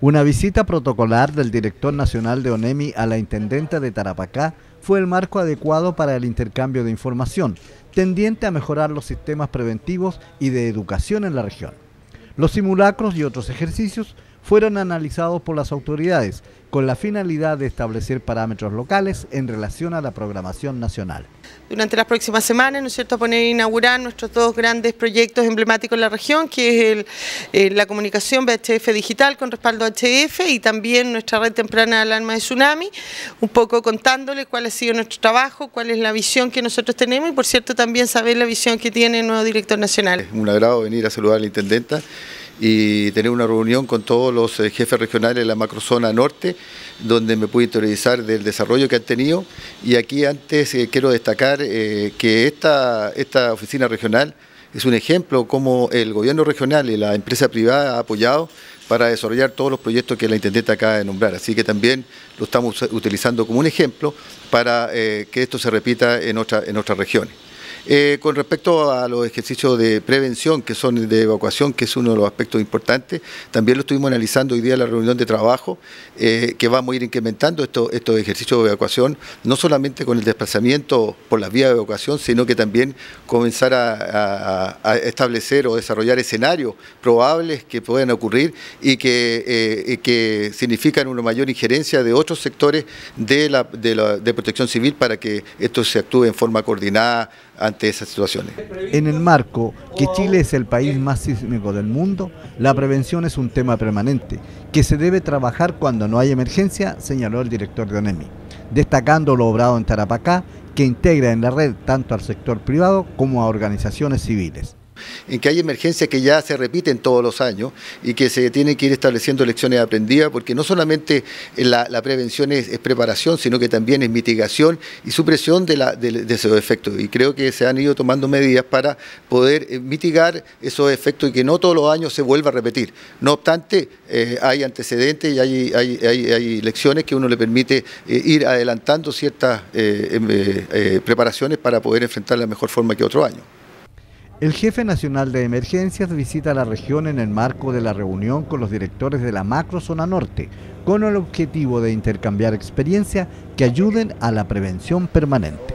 Una visita protocolar del director nacional de ONEMI a la intendente de Tarapacá fue el marco adecuado para el intercambio de información, tendiente a mejorar los sistemas preventivos y de educación en la región. Los simulacros y otros ejercicios fueron analizados por las autoridades con la finalidad de establecer parámetros locales en relación a la programación nacional. Durante las próximas semanas, ¿no es cierto?, poner a inaugurar nuestros dos grandes proyectos emblemáticos en la región, que es la comunicación VHF digital con respaldo HF y también nuestra red temprana de alarma de tsunami, un poco contándole cuál ha sido nuestro trabajo, cuál es la visión que nosotros tenemos y, por cierto, también saber la visión que tiene el nuevo director nacional. Es un agrado venir a saludar a la intendenta y tener una reunión con todos los jefes regionales de la macrozona norte, donde me pude interiorizar del desarrollo que han tenido. Y aquí antes quiero destacar que esta oficina regional es un ejemplo como el gobierno regional y la empresa privada ha apoyado para desarrollar todos los proyectos que la intendente acaba de nombrar. Así que también lo estamos utilizando como un ejemplo para que esto se repita en otras regiones. Con respecto a los ejercicios de prevención, que son de evacuación, que es uno de los aspectos importantes, también lo estuvimos analizando hoy día en la reunión de trabajo, que vamos a ir incrementando estos ejercicios de evacuación, no solamente con el desplazamiento por las vías de evacuación, sino que también comenzar a establecer o desarrollar escenarios probables que puedan ocurrir y que significan una mayor injerencia de otros sectores de protección civil para que esto se actúe en forma coordinada ante esas situaciones. En el marco que Chile es el país más sísmico del mundo, la prevención es un tema permanente que se debe trabajar cuando no hay emergencia, señaló el director de ONEMI, destacando lo obrado en Tarapacá, que integra en la red tanto al sector privado como a organizaciones civiles. En que hay emergencias que ya se repiten todos los años y que se tienen que ir estableciendo lecciones aprendidas, porque no solamente la prevención es preparación, sino que también es mitigación y supresión de esos efectos. Y creo que se han ido tomando medidas para poder mitigar esos efectos y que no todos los años se vuelva a repetir. No obstante, hay antecedentes y hay lecciones que uno le permite ir adelantando ciertas preparaciones para poder enfrentar de la mejor forma que otro año. El jefe nacional de emergencias visita la región en el marco de la reunión con los directores de la macrozona norte, con el objetivo de intercambiar experiencias que ayuden a la prevención permanente.